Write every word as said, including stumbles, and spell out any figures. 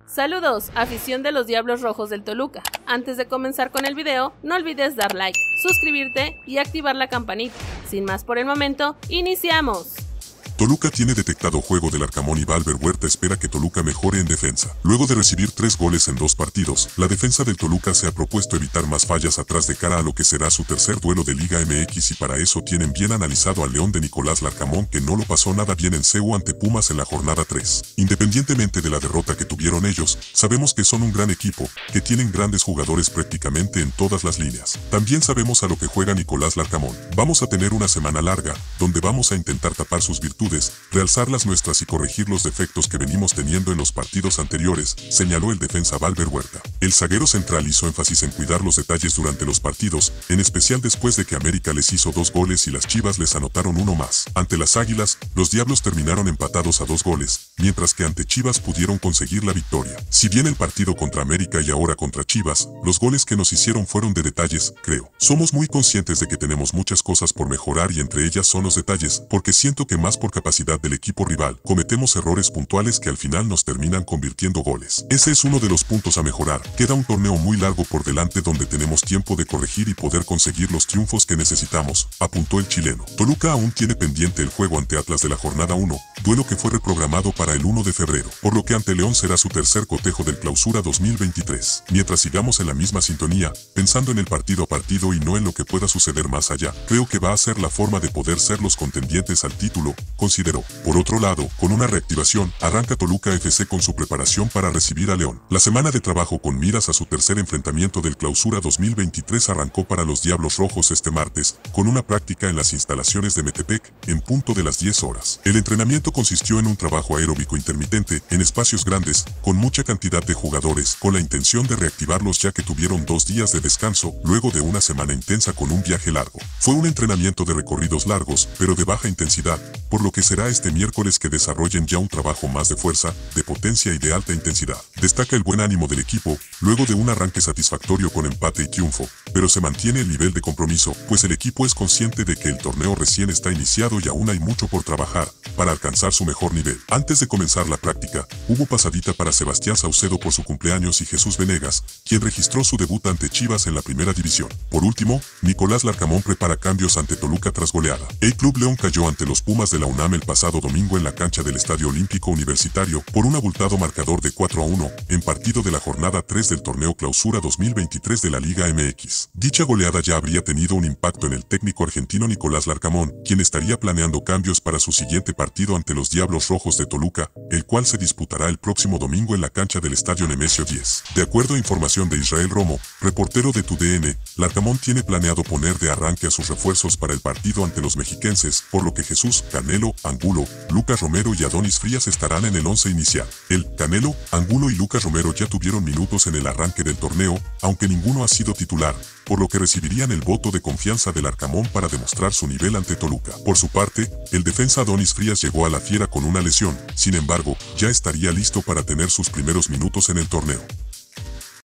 Saludos, afición de los Diablos Rojos del Toluca. Antes de comenzar con el video, no olvides dar like, suscribirte y activar la campanita. Sin más por el momento, ¡iniciamos! Toluca tiene detectado juego del Arcamón y Valver Huerta espera que Toluca mejore en defensa. Luego de recibir tres goles en dos partidos, la defensa del Toluca se ha propuesto evitar más fallas atrás de cara a lo que será su tercer duelo de Liga M X y para eso tienen bien analizado al León de Nicolás Larcamón que no lo pasó nada bien en C E U ante Pumas en la jornada tres. Independientemente de la derrota que tuvieron ellos, sabemos que son un gran equipo, que tienen grandes jugadores prácticamente en todas las líneas. También sabemos a lo que juega Nicolás Larcamón. Vamos a tener una semana larga, donde vamos a intentar tapar sus virtudes, realzar las nuestras y corregir los defectos que venimos teniendo en los partidos anteriores, señaló el defensa Valver Huerta. El zaguero central hizo énfasis en cuidar los detalles durante los partidos, en especial después de que América les hizo dos goles y las Chivas les anotaron uno más. Ante las Águilas, los Diablos terminaron empatados a dos goles, mientras que ante Chivas pudieron conseguir la victoria. Si bien el partido contra América y ahora contra Chivas, los goles que nos hicieron fueron de detalles, creo. Somos muy conscientes de que tenemos muchas cosas por mejorar y entre ellas son los detalles, porque siento que más por capacidad del equipo rival, cometemos errores puntuales que al final nos terminan convirtiendo goles. Ese es uno de los puntos a mejorar. Queda un torneo muy largo por delante donde tenemos tiempo de corregir y poder conseguir los triunfos que necesitamos, apuntó el chileno. Toluca aún tiene pendiente el juego ante Atlas de la jornada uno, duelo que fue reprogramado para el uno de febrero, por lo que ante León será su tercer cotejo del Clausura dos mil veintitrés. Mientras sigamos en la misma sintonía, pensando en el partido a partido y no en lo que pueda suceder más allá, creo que va a ser la forma de poder ser los contendientes al título, consideró. Por otro lado, con una reactivación, arranca Toluca F C con su preparación para recibir a León. La semana de trabajo con miras a su tercer enfrentamiento del Clausura dos mil veintitrés arrancó para los Diablos Rojos este martes, con una práctica en las instalaciones de Metepec, en punto de las diez horas. El entrenamiento consistió en un trabajo aeróbico intermitente, en espacios grandes, con mucha cantidad de jugadores, con la intención de reactivarlos ya que tuvieron dos días de descanso, luego de una semana intensa con un viaje largo. Fue un entrenamiento de recorridos largos, pero de baja intensidad, por lo que será este miércoles que desarrollen ya un trabajo más de fuerza, de potencia y de alta intensidad. Destaca el buen ánimo del equipo, luego de un arranque satisfactorio con empate y triunfo, pero se mantiene el nivel de compromiso, pues el equipo es consciente de que el torneo recién está iniciado y aún hay mucho por trabajar, para alcanzar su mejor nivel. Antes de comenzar la práctica, hubo pasadita para Sebastián Saucedo por su cumpleaños y Jesús Venegas, quien registró su debut ante Chivas en la primera división. Por último, Nicolás Larcamón prepara cambios ante Toluca tras goleada. El Club León cayó ante los Pumas de la UNAM el pasado domingo en la cancha del Estadio Olímpico Universitario por un abultado marcador de cuatro a uno, en partido de la jornada tres del torneo Clausura dos mil veintitrés de la Liga M X. Dicha goleada ya habría tenido un impacto en el técnico argentino Nicolás Larcamón, quien estaría planeando cambios para su siguiente partido ante los Diablos Rojos de Toluca, el cual se disputará el próximo domingo en la cancha del Estadio Nemesio diez. De acuerdo a información de Israel Romo, reportero de Tu D N, Larcamón tiene planeado poner de arranque a sus refuerzos para el partido ante los mexiquenses, por lo que Jesús, Canelo, Angulo, Lucas Romero y Adonis Frías estarán en el once inicial. El Canelo, Angulo y Lucas Romero ya tuvieron minutos en el arranque del torneo, aunque ninguno ha sido titular, por lo que recibirían el voto de confianza del Arcamón para demostrar su nivel ante Toluca. Por su parte, el defensa Adonis Frías llegó a la Fiera con una lesión, sin embargo, ya estaría listo para tener sus primeros minutos en el torneo.